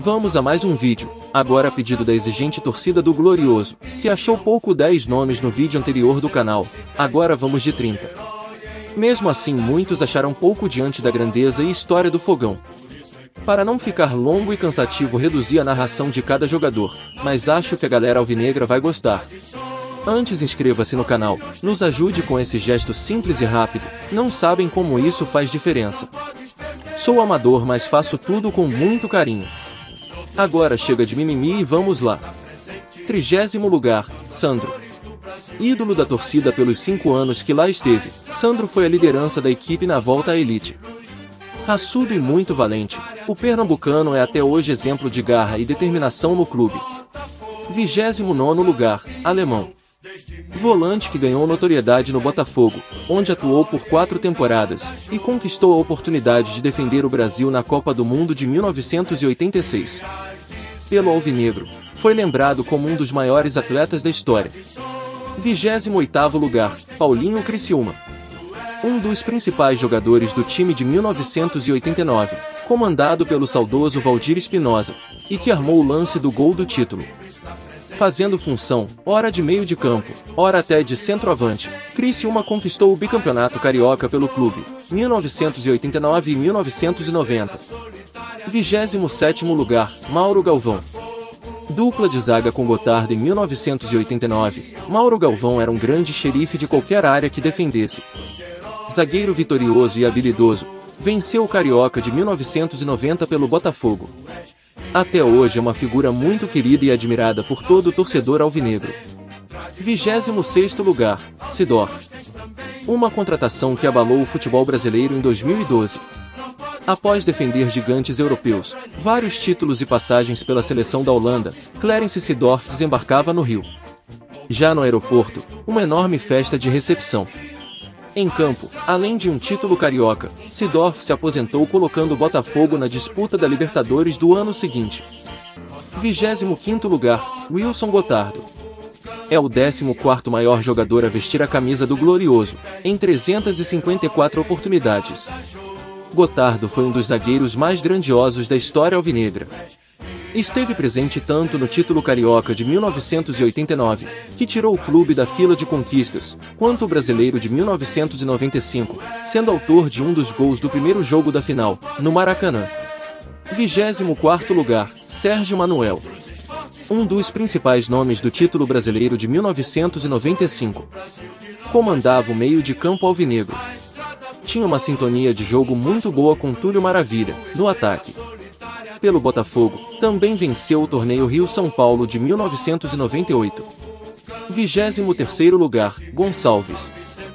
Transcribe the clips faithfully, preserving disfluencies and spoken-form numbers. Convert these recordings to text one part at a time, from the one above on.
Vamos a mais um vídeo, agora a pedido da exigente torcida do Glorioso, que achou pouco dez nomes no vídeo anterior do canal, agora vamos de trinta. Mesmo assim muitos acharam pouco diante da grandeza e história do Fogão. Para não ficar longo e cansativo reduzi a narração de cada jogador, mas acho que a galera alvinegra vai gostar. Antes inscreva-se no canal, nos ajude com esse gesto simples e rápido, não sabem como isso faz diferença. Sou amador, mas faço tudo com muito carinho. Agora chega de mimimi e vamos lá. Trigésimo lugar, Sandro. Ídolo da torcida pelos cinco anos que lá esteve, Sandro foi a liderança da equipe na volta à elite. Raçudo e muito valente, o pernambucano é até hoje exemplo de garra e determinação no clube. Vigésimo nono lugar, Alemão. Volante que ganhou notoriedade no Botafogo, onde atuou por quatro temporadas, e conquistou a oportunidade de defender o Brasil na Copa do Mundo de mil novecentos e oitenta e seis. Pelo alvinegro, foi lembrado como um dos maiores atletas da história. Vigésimo oitavo lugar, Paulinho Criciúma. Um dos principais jogadores do time de mil novecentos e oitenta e nove, comandado pelo saudoso Valdir Espinosa, e que armou o lance do gol do título. Fazendo função, ora de meio de campo, ora até de centroavante, Criciúma conquistou o bicampeonato carioca pelo clube, mil novecentos e oitenta e nove e mil novecentos e noventa. Vigésimo sétimo lugar, Mauro Galvão. Dupla de zaga com Gotardo em mil novecentos e oitenta e nove, Mauro Galvão era um grande xerife de qualquer área que defendesse. Zagueiro vitorioso e habilidoso, venceu o Carioca de mil novecentos e noventa pelo Botafogo. Até hoje é uma figura muito querida e admirada por todo o torcedor alvinegro. Vigésimo sexto lugar, Seedorf. Uma contratação que abalou o futebol brasileiro em dois mil e doze. Após defender gigantes europeus, vários títulos e passagens pela seleção da Holanda, Clarence Seedorf desembarcava no Rio. Já no aeroporto, uma enorme festa de recepção. Em campo, além de um título carioca, Seedorf se aposentou colocando o Botafogo na disputa da Libertadores do ano seguinte. Vigésimo quinto lugar, Wilson Gotardo. É o décimo quarto maior jogador a vestir a camisa do Glorioso, em trezentas e cinquenta e quatro oportunidades. Gotardo foi um dos zagueiros mais grandiosos da história alvinegra. Esteve presente tanto no título carioca de mil novecentos e oitenta e nove, que tirou o clube da fila de conquistas, quanto o brasileiro de mil novecentos e noventa e cinco, sendo autor de um dos gols do primeiro jogo da final, no Maracanã. Vigésimo quarto lugar, Sérgio Manuel. Um dos principais nomes do título brasileiro de mil novecentos e noventa e cinco. Comandava o meio de campo alvinegro. Tinha uma sintonia de jogo muito boa com Túlio Maravilha, no ataque. Pelo Botafogo, também venceu o torneio Rio-São Paulo de mil novecentos e noventa e oito. Vigésimo terceiro lugar, Gonçalves.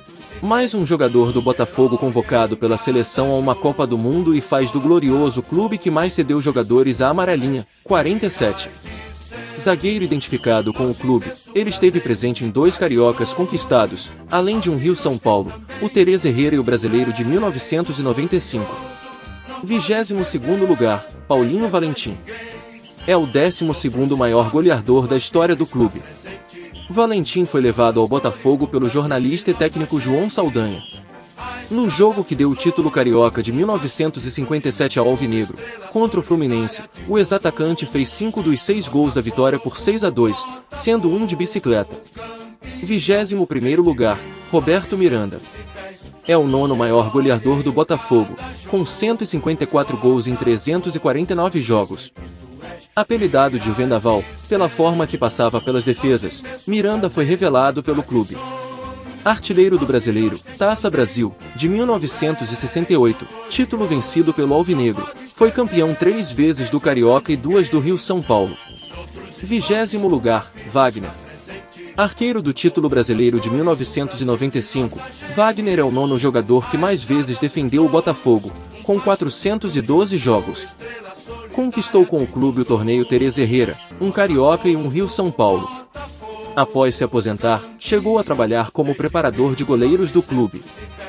Mais um jogador do Botafogo convocado pela seleção a uma Copa do Mundo e faz do Glorioso clube que mais cedeu jogadores à amarelinha, quarenta e sete. Zagueiro identificado com o clube, ele esteve presente em dois cariocas conquistados, além de um Rio-São Paulo, o Tereza Herrera e o brasileiro de mil novecentos e noventa e cinco. Vigésimo segundo lugar, Paulinho Valentim. É o décimo segundo maior goleador da história do clube. Valentim foi levado ao Botafogo pelo jornalista e técnico João Saldanha. No jogo que deu o título carioca de mil novecentos e cinquenta e sete ao alvinegro, contra o Fluminense, o ex-atacante fez cinco dos seis gols da vitória por seis a dois, sendo um de bicicleta. Vigésimo primeiro lugar, Roberto Miranda. É o nono maior goleador do Botafogo, com cento e cinquenta e quatro gols em trezentos e quarenta e nove jogos. Apelidado de Vendaval, pela forma que passava pelas defesas, Miranda foi revelado pelo clube. Artilheiro do Brasileiro, Taça Brasil, de mil novecentos e sessenta e oito, título vencido pelo Alvinegro, foi campeão três vezes do Carioca e duas do Rio-São Paulo. Vigésimo lugar, Wagner. Arqueiro do título brasileiro de mil novecentos e noventa e cinco, Wagner é o nono jogador que mais vezes defendeu o Botafogo, com quatrocentos e doze jogos. Conquistou com o clube o torneio Tereza Herrera, um Carioca e um Rio-São Paulo. Após se aposentar, chegou a trabalhar como preparador de goleiros do clube.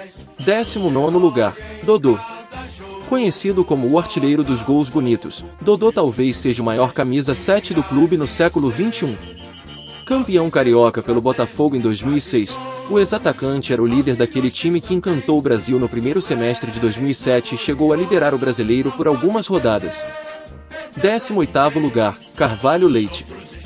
Décimo nono lugar, Dodô. Conhecido como o artilheiro dos gols bonitos, Dodô talvez seja o maior camisa sete do clube no século vinte e um. Campeão carioca pelo Botafogo em dois mil e seis, o ex-atacante era o líder daquele time que encantou o Brasil no primeiro semestre de dois mil e sete e chegou a liderar o brasileiro por algumas rodadas. décimo oitavo lugar, Carvalho Leite.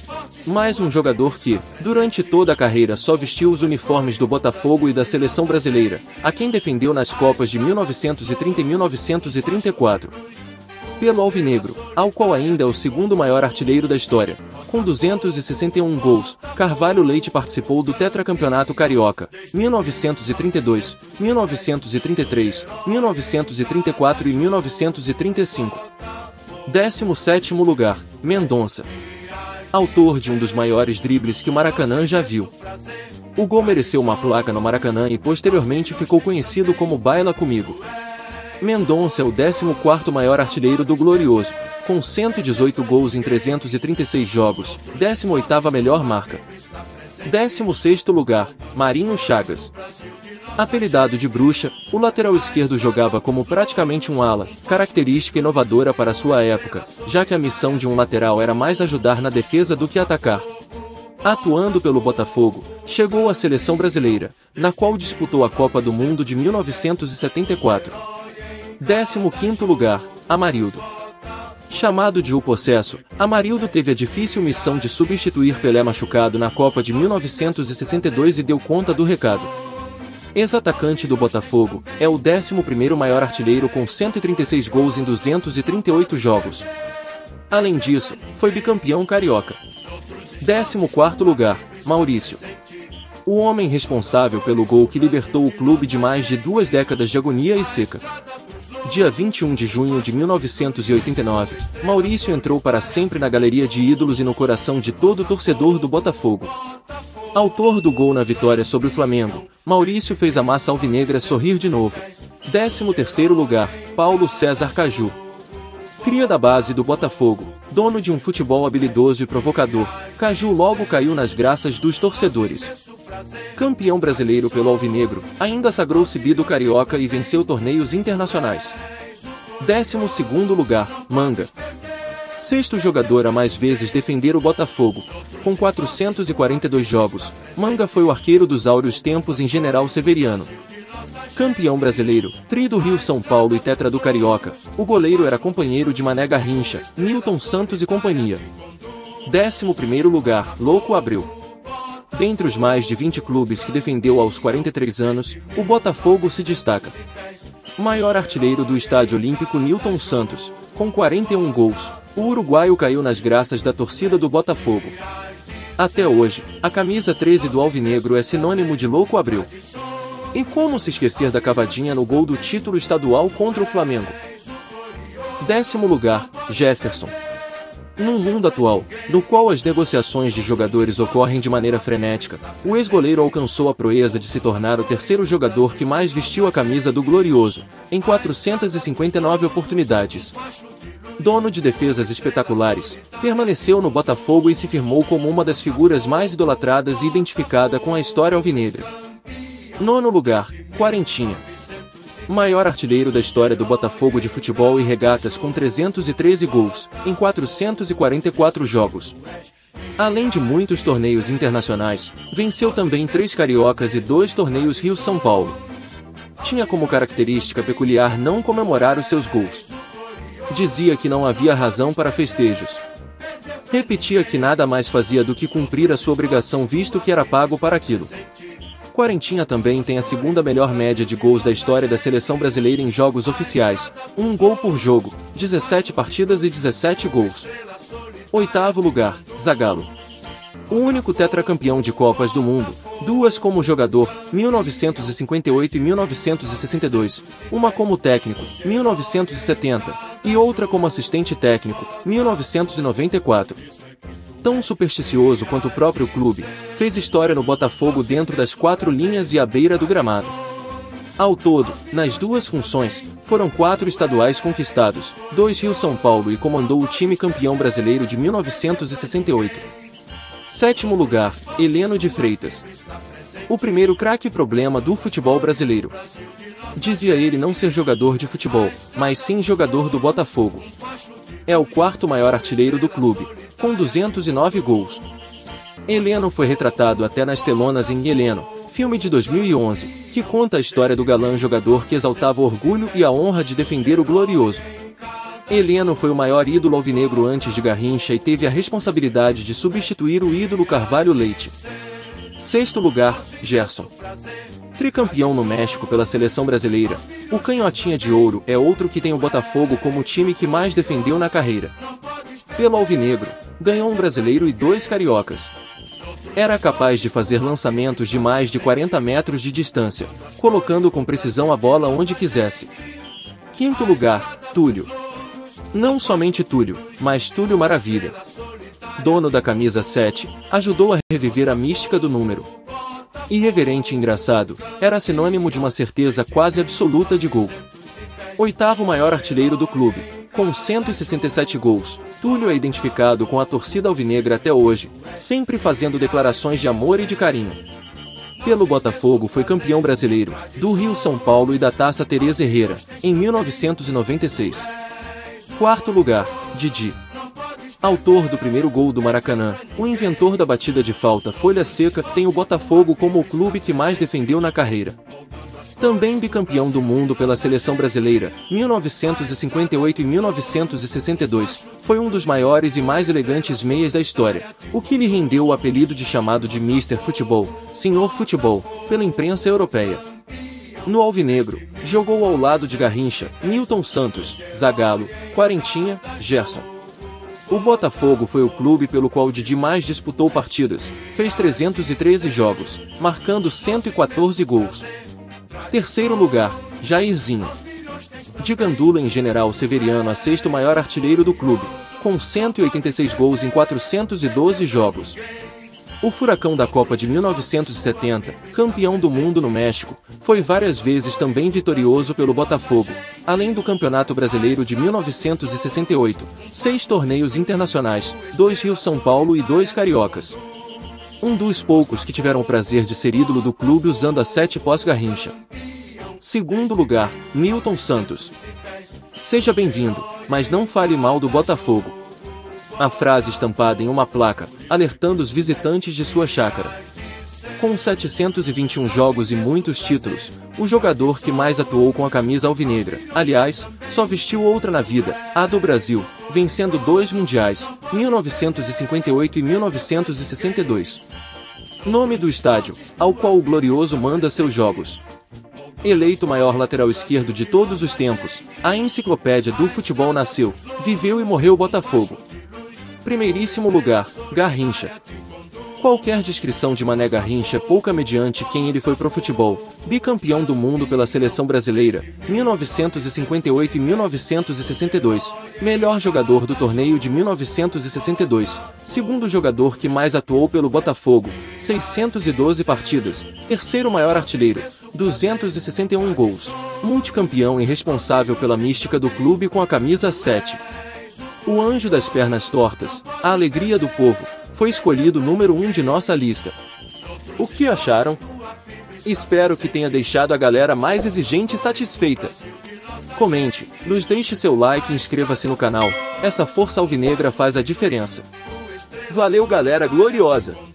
Mais um jogador que, durante toda a carreira só vestiu os uniformes do Botafogo e da seleção brasileira, a quem defendeu nas Copas de mil novecentos e trinta e mil novecentos e trinta e quatro. Pelo Alvinegro, ao qual ainda é o segundo maior artilheiro da história, com duzentos e sessenta e um gols, Carvalho Leite participou do tetracampeonato carioca, mil novecentos e trinta e dois, mil novecentos e trinta e três, mil novecentos e trinta e quatro e mil novecentos e trinta e cinco. décimo sétimo lugar, Mendonça. Autor de um dos maiores dribles que o Maracanã já viu. O gol mereceu uma placa no Maracanã e posteriormente ficou conhecido como Baila Comigo. Mendonça é o décimo quarto maior artilheiro do Glorioso, com cento e dezoito gols em trezentos e trinta e seis jogos, décima oitava melhor marca. décimo sexto lugar, Marinho Chagas. Apelidado de Bruxa, o lateral esquerdo jogava como praticamente um ala, característica inovadora para sua época, já que a missão de um lateral era mais ajudar na defesa do que atacar. Atuando pelo Botafogo, chegou à seleção brasileira, na qual disputou a Copa do Mundo de mil novecentos e setenta e quatro. décimo quinto lugar, Amarildo. Chamado de O Possesso, Amarildo teve a difícil missão de substituir Pelé machucado na Copa de mil novecentos e sessenta e dois e deu conta do recado. Ex-atacante do Botafogo, é o décimo primeiro maior artilheiro com cento e trinta e seis gols em duzentos e trinta e oito jogos. Além disso, foi bicampeão carioca. décimo quarto lugar, Maurício. O homem responsável pelo gol que libertou o clube de mais de duas décadas de agonia e seca. Dia vinte e um de junho de mil novecentos e oitenta e nove, Maurício entrou para sempre na galeria de ídolos e no coração de todo torcedor do Botafogo. Autor do gol na vitória sobre o Flamengo, Maurício fez a massa alvinegra sorrir de novo. décimo terceiro lugar, Paulo César Caju. Cria da base do Botafogo, dono de um futebol habilidoso e provocador, Caju logo caiu nas graças dos torcedores. Campeão brasileiro pelo Alvinegro, ainda sagrou-se bido carioca e venceu torneios internacionais. décimo segundo lugar, Manga. Sexto jogador a mais vezes defender o Botafogo, com quatrocentos e quarenta e dois jogos, Manga foi o arqueiro dos áureos tempos em General Severiano. Campeão brasileiro, tri do Rio-São Paulo e tetra do Carioca, o goleiro era companheiro de Mané Garrincha, Nilton Santos e companhia. décimo primeiro lugar, Louco Abreu. Dentre os mais de vinte clubes que defendeu aos quarenta e três anos, o Botafogo se destaca. Maior artilheiro do Estádio Olímpico Nilton Santos, com quarenta e um gols, o uruguaio caiu nas graças da torcida do Botafogo. Até hoje, a camisa treze do Alvinegro é sinônimo de Louco Abreu. E como se esquecer da cavadinha no gol do título estadual contra o Flamengo? Décimo lugar, Jefferson. Num mundo atual, no qual as negociações de jogadores ocorrem de maneira frenética, o ex-goleiro alcançou a proeza de se tornar o terceiro jogador que mais vestiu a camisa do Glorioso, em quatrocentas e cinquenta e nove oportunidades. Dono de defesas espetaculares, permaneceu no Botafogo e se firmou como uma das figuras mais idolatradas e identificada com a história alvinegra. Nono lugar, Quarentinha. Maior artilheiro da história do Botafogo de futebol e regatas com trezentos e treze gols, em quatrocentos e quarenta e quatro jogos. Além de muitos torneios internacionais, venceu também três cariocas e dois torneios Rio-São Paulo. Tinha como característica peculiar não comemorar os seus gols. Dizia que não havia razão para festejos. Repetia que nada mais fazia do que cumprir a sua obrigação visto que era pago para aquilo. Quarentinha também tem a segunda melhor média de gols da história da seleção brasileira em jogos oficiais, um gol por jogo, dezessete partidas e dezessete gols. Oitavo lugar, Zagallo. O único tetracampeão de Copas do Mundo, duas como jogador, mil novecentos e cinquenta e oito e mil novecentos e sessenta e dois, uma como técnico, mil novecentos e setenta, e outra como assistente técnico, mil novecentos e noventa e quatro. Tão supersticioso quanto o próprio clube, fez história no Botafogo dentro das quatro linhas e à beira do gramado. Ao todo, nas duas funções, foram quatro estaduais conquistados, dois Rio-São Paulo e comandou o time campeão brasileiro de mil novecentos e sessenta e oito. Sétimo lugar, Heleno de Freitas. O primeiro craque problema do futebol brasileiro. Dizia ele não ser jogador de futebol, mas sim jogador do Botafogo. É o quarto maior artilheiro do clube, com duzentos e nove gols. Heleno foi retratado até nas telonas em Heleno, filme de dois mil e onze, que conta a história do galã jogador que exaltava o orgulho e a honra de defender o Glorioso. Heleno foi o maior ídolo alvinegro antes de Garrincha e teve a responsabilidade de substituir o ídolo Carvalho Leite. Sexto lugar, Gerson. Tricampeão no México pela seleção brasileira, o Canhotinha de Ouro é outro que tem o Botafogo como o time que mais defendeu na carreira. Pelo alvinegro, ganhou um brasileiro e dois cariocas. Era capaz de fazer lançamentos de mais de quarenta metros de distância, colocando com precisão a bola onde quisesse. Quinto lugar, Túlio. Não somente Túlio, mas Túlio Maravilha. Dono da camisa sete, ajudou a reviver a mística do número. Irreverente e engraçado, era sinônimo de uma certeza quase absoluta de gol. Oitavo maior artilheiro do clube, com cento e sessenta e sete gols, Túlio é identificado com a torcida alvinegra até hoje, sempre fazendo declarações de amor e de carinho. Pelo Botafogo foi campeão brasileiro, do Rio-São Paulo e da Taça Teresa Herrera, em mil novecentos e noventa e seis. Quarto lugar, Didi. Autor do primeiro gol do Maracanã, o inventor da batida de falta folha seca, tem o Botafogo como o clube que mais defendeu na carreira. Também bicampeão do mundo pela seleção brasileira, mil novecentos e cinquenta e oito e mil novecentos e sessenta e dois, foi um dos maiores e mais elegantes meias da história, o que lhe rendeu o apelido de chamado de mister Futebol, Senhor Futebol, pela imprensa europeia. No alvinegro, jogou ao lado de Garrincha, Nilton Santos, Zagallo, Quarentinha, Gerson. O Botafogo foi o clube pelo qual Didi mais disputou partidas, fez trezentos e treze jogos, marcando cento e quatorze gols. Terceiro lugar, Jairzinho. De Gandula em General Severiano a sexto maior artilheiro do clube, com cento e oitenta e seis gols em quatrocentos e doze jogos. O Furacão da Copa de mil novecentos e setenta, campeão do mundo no México, foi várias vezes também vitorioso pelo Botafogo, além do Campeonato Brasileiro de mil novecentos e sessenta e oito, seis torneios internacionais, dois Rio-São Paulo e dois cariocas. Um dos poucos que tiveram o prazer de ser ídolo do clube usando a sete pós-Garrincha. Segundo lugar, Nilton Santos. Seja bem-vindo, mas não fale mal do Botafogo. A frase estampada em uma placa, alertando os visitantes de sua chácara. Com setecentos e vinte e um jogos e muitos títulos, o jogador que mais atuou com a camisa alvinegra, aliás, só vestiu outra na vida, a do Brasil, vencendo dois mundiais, mil novecentos e cinquenta e oito e mil novecentos e sessenta e dois. Nome do estádio, ao qual o Glorioso manda seus jogos. Eleito maior lateral esquerdo de todos os tempos, a enciclopédia do futebol nasceu, viveu e morreu Botafogo. Primeiríssimo lugar, Garrincha. Qualquer descrição de Mané Garrincha é pouca mediante quem ele foi pro futebol. Bicampeão do mundo pela seleção brasileira, mil novecentos e cinquenta e oito e mil novecentos e sessenta e dois. Melhor jogador do torneio de mil novecentos e sessenta e dois. Segundo jogador que mais atuou pelo Botafogo, seiscentas e doze partidas. Terceiro maior artilheiro, duzentos e sessenta e um gols. Multicampeão e responsável pela mística do clube com a camisa sete. O anjo das pernas tortas, a alegria do povo, foi escolhido número um de nossa lista. O que acharam? Espero que tenha deixado a galera mais exigente satisfeita. Comente, nos deixe seu like e inscreva-se no canal, essa força alvinegra faz a diferença. Valeu galera gloriosa!